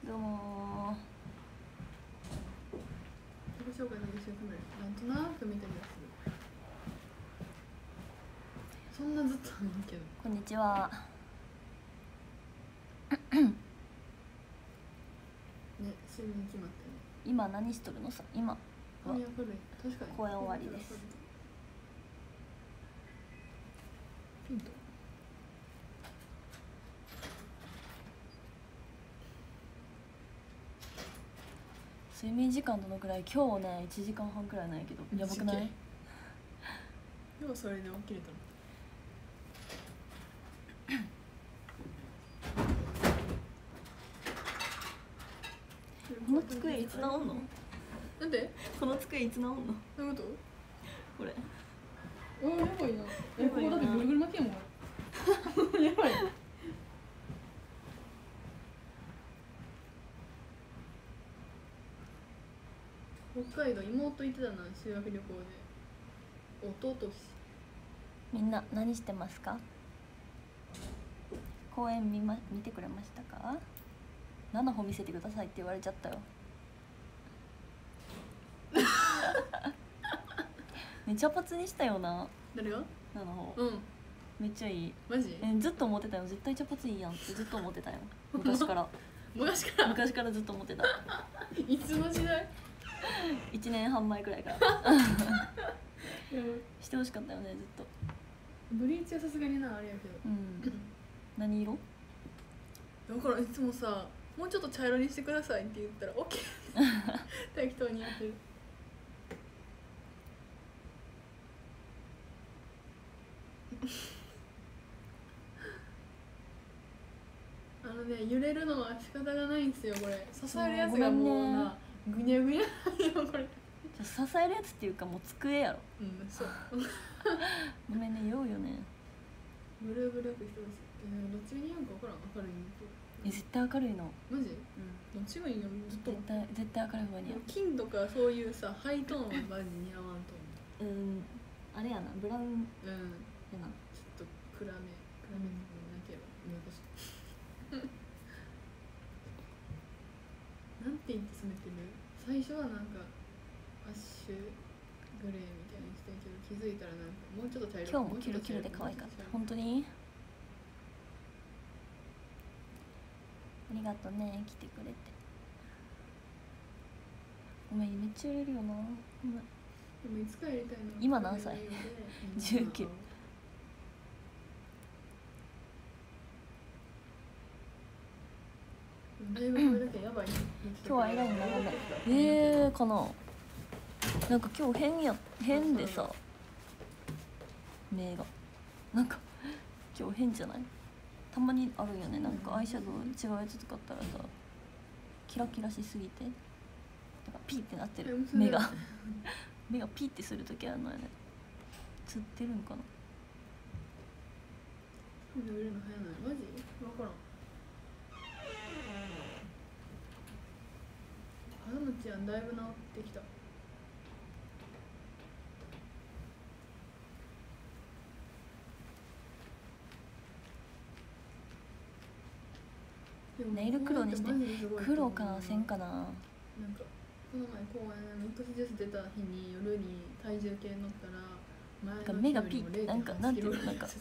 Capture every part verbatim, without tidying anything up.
どうも自己紹介の一緒になんとなく見てるやつそんなずっとないけど。 こんにちはね、就任決まったね。 今何しとるのさ。今は明るい。確かに公演終わりです。 ピント睡眠時間どのくらい？今日ねいちじかんはんくらいなんやけど、やばくない？ でもそれで起きれたの。 この机いつ直んの？ なんで？ この机いつ直んの？ どういうここれと？おー、やばいな。え、ここだってぐるぐる巻きやもん。やばい。北海道妹行ってたな、修学旅行で。弟し。 みんな何してますか？公演見ま見てくれましたか？ななほ見せてくださいって言われちゃったよね、茶髪にしたよな。 誰が？ ななほうん。 めっちゃいい。 マジ？ えずっと思ってたよ。絶対茶髪いいやんってずっと思ってたよ。昔から昔から昔からずっと思ってた。 いつの時代？ いちねんはんまえくらいからしてほしかったよね、ずっと。 ブリーチはさすがにな、あれやけど。 うん何色？ だからいつもさ、もうちょっと茶色にしてくださいって言ったら OK 適当にやってる。あのね、揺れるのは仕方がないんですよ。これ支えるやつがもうなぐにゃぐにゃよこれ。 じゃ支えるやつっていうかもう机やろ。 うんそうごめんね、酔うよね。 ブルーブラックしてほしい。えどっちに似合うか分からん。明るいのと。 え絶対明るいの。 マジ？ うんどっちがいいの？ずっと絶対絶対明るい方が似合う。 金とかそういうさハイトーンはマジ似合わんと思うんあれやな、ブラウンう。うん。 やな。 ちょっと暗め暗めなければ難しい。なんて言って染めてる？最初はなんかアッシュグレーみたいにしてるけど、気づいたらなんかもうちょっと茶色い。 今日もキュルキュルで可愛かった。本当にありがとうね、来てくれて。ごめん、めっちゃ揺れるよな。ごめん。 でもいつかやりたいな。 今何歳？じゅうきゅう。 だいぶこれだけやばいね。 今日はエライン長め。えーかな。なんか今日変や変でさ、目がなんか今日変じゃない？たまにあるよね。なんかアイシャドウ違うやつ使ったらさ、キラキラしすぎてなんかピーってなってる。目が目がピーってするときあるのよね。つってるんかな。 売れるの早ない？マジ？分からん。肌の治安だいぶ治ってきた。 ネイル黒にして黒かせんかな。 なんかこの前公園ミックスジュース出た日に夜に体重計乗ったら前の目がピッなんかなんていうのなんか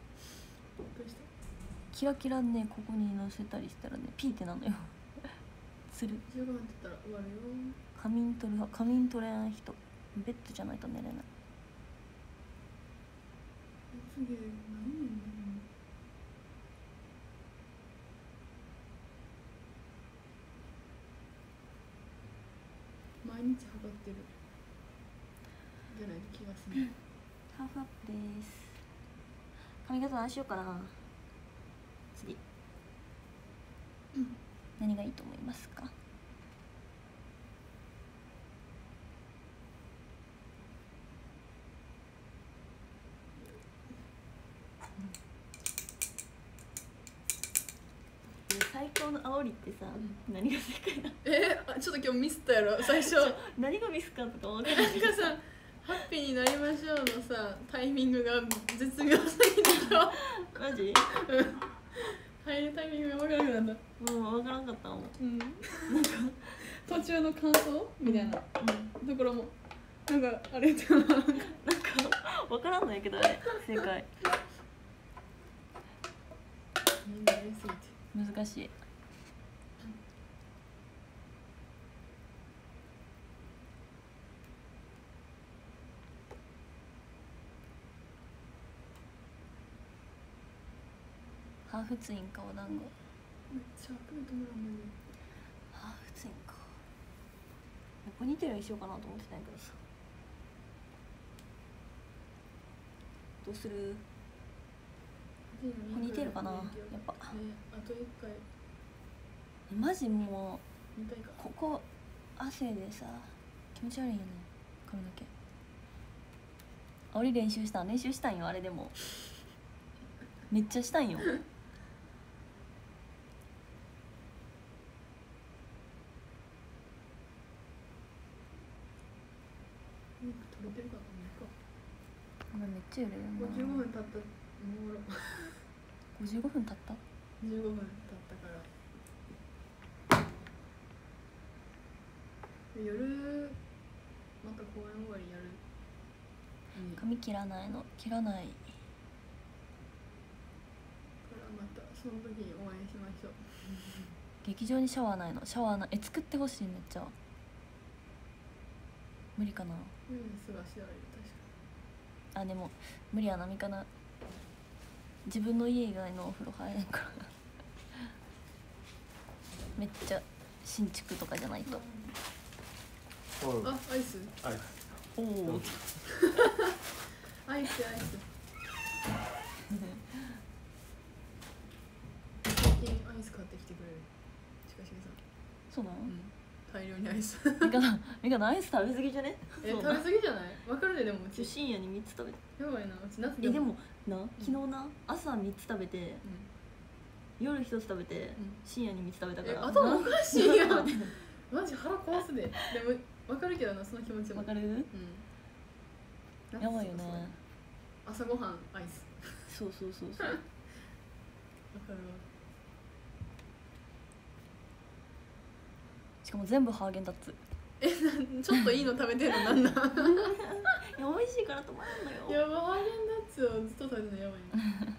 キラキラね、ここにのせたりしたらねピーってなのよする。 じゅうごふんって言ったら終わるよ。 仮眠取る派。仮眠取れん人ベッドじゃないと寝れない。 すげえ何年毎日測ってるじゃないと気がする。 ハーフアップです。髪型何しようかな次、うん、何がいいと思いますか？最高の煽りってさ、うん、何が正解なの？ えー、ちょっと今日ミスったやろ最初何がミスかとか分からない。 なんかさハッピーになりましょうのさタイミングが絶妙すぎて今日マジ？ うん入るタイミングが分からなくなった。 うん分からんかったもん。 うんなんか途中の感想みたいなところもなんかあれってななんかなんか分からんのやけどあれ正解みんなやりすぎて難しい。ハーフツインかお団子。 めっちゃ悪夢止まらんのにハーフツインか。ポニーテールにしようかなと思ってたんやけどさ。どうする？ポニーテールかなやっぱ。 ねあといっかいマジもにかいかうここ汗でさ気持ち悪いよね髪の毛。俺練習したん練習したんよあれでもめっちゃしたんよ。 なんか取れてるかなごめんめっちゃ揺れるごじゅうごふんな。 経ったもうごじゅうごふん経った。 じゅうごふん経ったから夜また公演終わりやる、うん、から髪切らないの切らない。 またその時にお会いしましょう。 劇場にシャワーないのシャワーないえ作ってほしいめっちゃ。無理かな。 うんすがしある確かあでも無理やなみかな自分の家以外のお風呂入れんからめっちゃ新築とかじゃないと。 にあアイスはいおおアイスアイス最近アイス買ってきてくれる近重さん。 そうなの、 うん大量にアイスみかなみかなアイス食べ過ぎじゃね。 えそう食べ過ぎじゃないわかるででもうち深夜にみっつ食べてやばいなうち夏えでもな昨日な朝みっつ食べてうん夜ひとつ食べてん深夜にみっつ食べたからえ頭おかしいやんわマジ腹壊すででもわかるけどなその気持ちもかるうんやばいよね。 朝ごはんアイスそうそうそうそうわかるわしかも全部ハーゲンダッツ。 えなんちょっといいの食べてるのなんなんいや美味しいから止まらんのよ。 やばハーゲンダッツをずっと食べてるのやばいな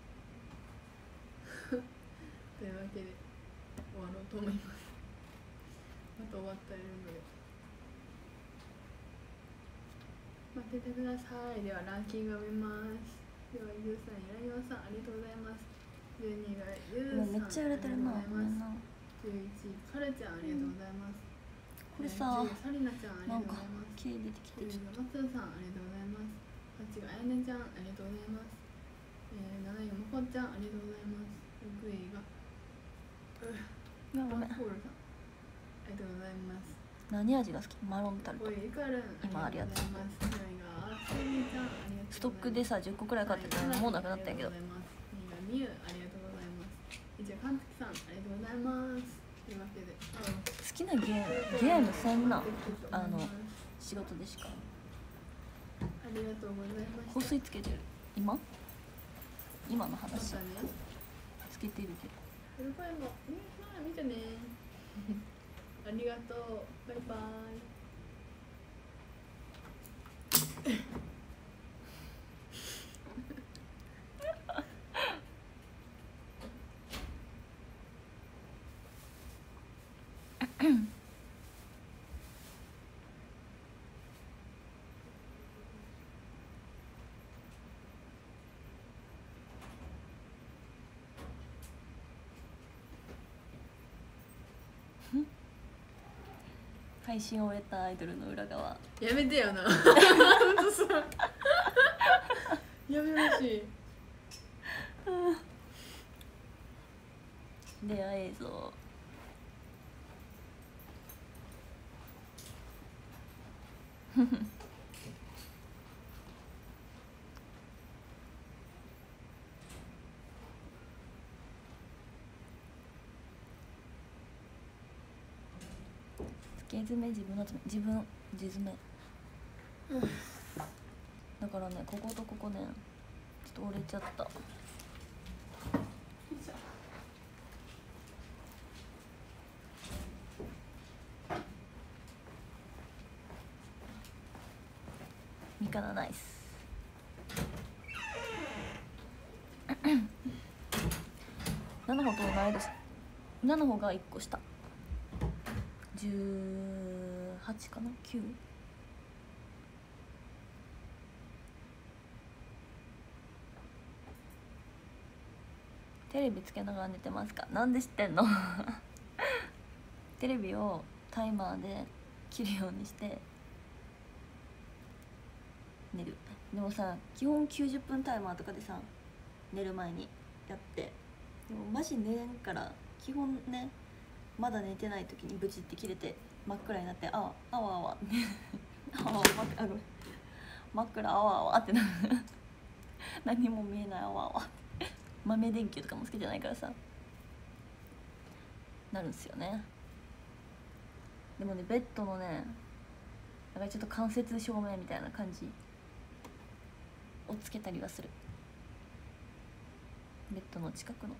というわけで終わろうと思いますまた終わったらいるので待っててください。ではランキングを見ますではゆうさんやらようさんありがとうございます。じゅうにがゆうさんもうめっちゃ揺れてるな。 ありがとうございごめんな。 ます。じゅういちカルちゃんありがとうございます。 これさじゅうサリナちゃんありなんかがとうございます。 毛出てきてちょっじゅうが松さんありがとうございます。はちがあやねちゃんありがとうございます。えー、なないがまこちゃんありがとうございます。ろくいがと。いやごめん。 ランホールさんありがとうございます。 何味が好き？マロンタルト。 ごいイカルン今あるやつありがとうございます。よんいがあすみちゃんありがとうございます。 ストックでさじゅっこくらい買ってたのにもうなくなったんやけど。 にがみゆありがとうございます。いちがかんつきさんありがとうございます。というわけであの好きなゲームゲームせんな。あの仕事でしか。 ありがとうございました。 香水つけてる。今？今の話またね。 つけてるけど。 フルファイもみんな見てね。ありがとう。バイバイ。 配信を終えたアイドルの裏側。 やめてよな。本当さ。やめましい。 レア映像。付け爪自分の爪自分自爪、うん、だからねこことここねちょっと折れちゃった。 かなナイスななほと同い年。ななほがいっこ下、じゅうはちかな、きゅう。テレビつけながら寝てますか？なんで知ってんのテレビをタイマーで切るようにして寝る。でもさ、基本きゅうじゅっぷんタイマーとかでさ寝る前にやって、でもマジ寝れんから基本ね、まだ寝てない時にブチって切れて真っ暗になって、あわあわあわあわあわあごめん真っ暗あわあわってなる何も見えないあわあわ豆電球とかもつけてないからさなるんすよね。でもね、ベッドのね、なんかちょっと間接照明みたいな感じをつけたりはする。ベッドの近くの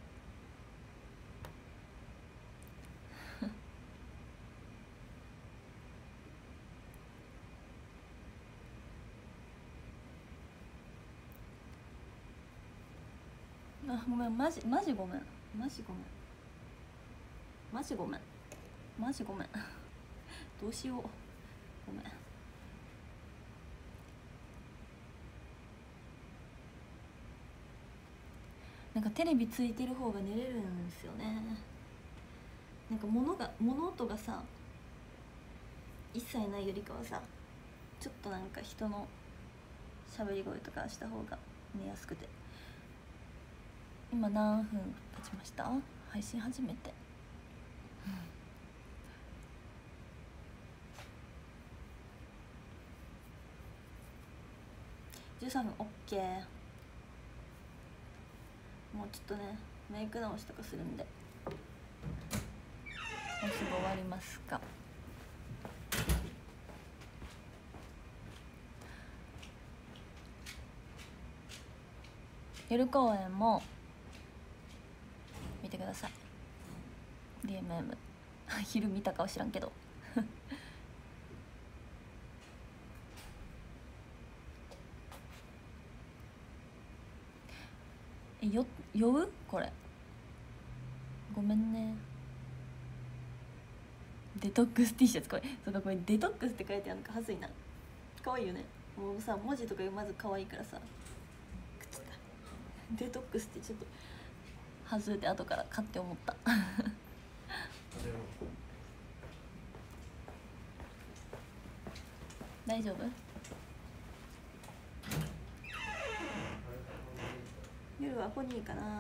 あ、ごめん、マジマジごめん、マジごめん、マジごめん、マジごめんどうしよう、ごめん。なんかテレビついてる方が寝れるんですよね。なんか物が物音がさ一切ないよりかはさ、ちょっとなんか人の喋り声とかした方が寝やすくて。今何分経ちました？配信始めてじゅうさんぷん OK。 もうちょっとねメイク直しとかするんでもうすぐ終わりますか。夜公演も見てください。 ディーエムエム 昼見たかは知らんけどえ、よ酔うこれごめんね。デトックス T シャツ、これそうか、これデトックスって書いてあるのか、はずいな。可愛いよね。もうさ、文字とかまず可愛いからさ、くっつった。デトックスってちょっと外れて後から買って思った大丈夫？夜はポニーかな。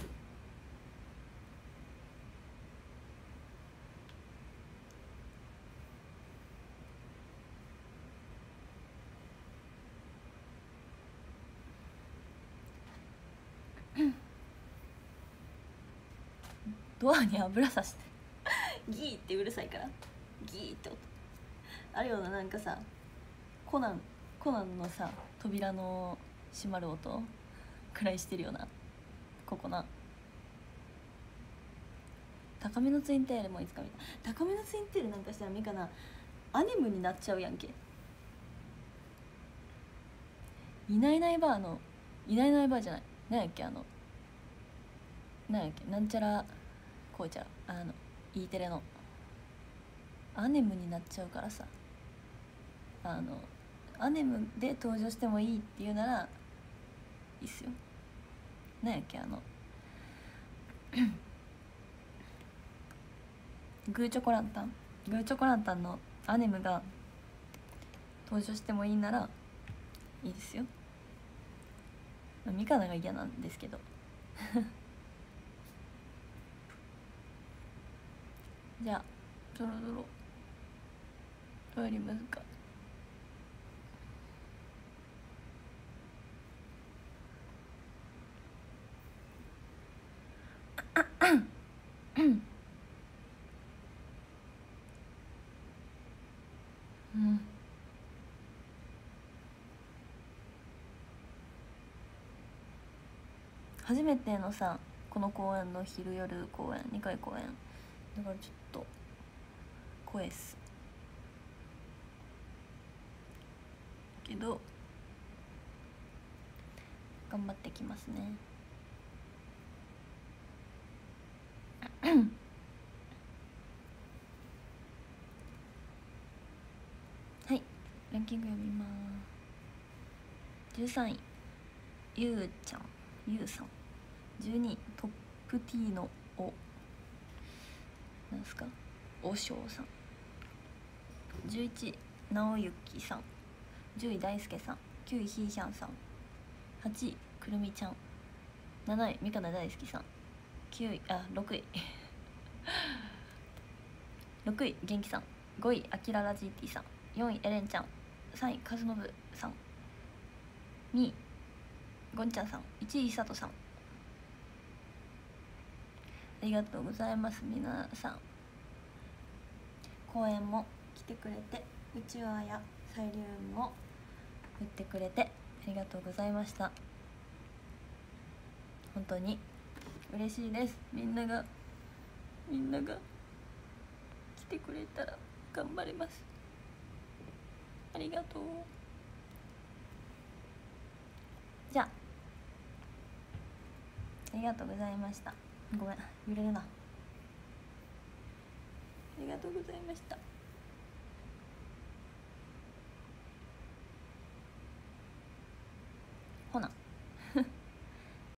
ドアに油さしてギーってうるさいから、ギーって音あるような。なんかさ、コナンコナンのさ扉の閉まる音くらいしてるよな、ここな。高めのツインテールもいつか見た。高めのツインテールなんかしたらみかなアニムになっちゃうやんけ。いないいないばあのいないいないばあじゃない、なんやっけ、あのなんやっけ、なんちゃらこうちゃら、あの E テレのアネムになっちゃうからさ、あのアネムで登場してもいいっていうならいいっすよ。なんやっけ、あのグーチョコランタングーチョコランタンのアネムが登場してもいいならいいですよ。ミカナが嫌なんですけどじゃあそろそろ終わりますか。うん初めてのさ、この公演の昼夜公演にかい公演だからちょっと怖いっすけど頑張ってきますね。はい、ランキング読みます。じゅうさんいゆうちゃんゆうさん、じゅうにいトップティーのおなんすかおしょうさん、じゅういちいなおゆきさん、じゅうい大輔さん、きゅういひーひゃんさん、はちいくるみちゃん、なないみかな大好きさん、きゅういあろくいろくい元気さん、ごいあきらら ジーティー さん、よんいエレンちゃん、さんいかずのぶさん、にいゴンちゃんさん、いちいひさとさん。ありがとうございます。皆さん公演も来てくれて、うちわやサイリウムを売ってくれてありがとうございました。本当に嬉しいです。みんながみんなが来てくれたら頑張れます。ありがとう。じゃあありがとうございました。ごめん揺れるな。ありがとうございました。